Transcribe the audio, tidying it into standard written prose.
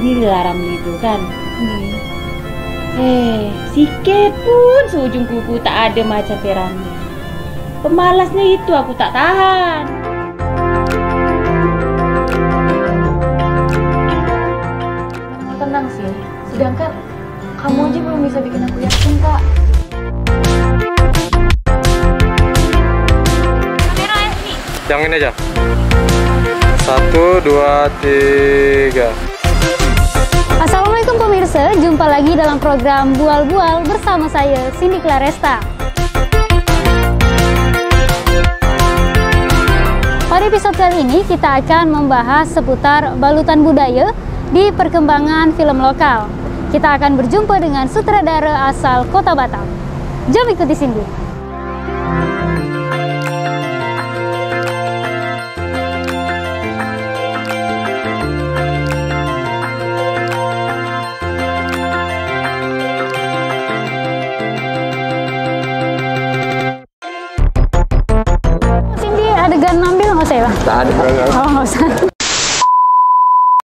sendiri dilarang itu kan. Sikit pun seujung kuku tak ada macam Ferami. Pemalasnya itu aku tak tahan. Tenang sih, sedangkan kamu aja belum bisa bikin aku yakin, Kak. Kamera ini. Yang ini aja. 1, 2, 3. Assalamualaikum pemirsa, jumpa lagi dalam program Bual-Bual bersama saya Cindy Claresta. Pada episode kali ini kita akan membahas seputar balutan budaya di perkembangan film lokal. Kita akan berjumpa dengan sutradara asal Kota Batam. Jom ikuti Cindy. Cindy, adegan ngambil nggak usah ya? Tak ada. Oh, nggak usah.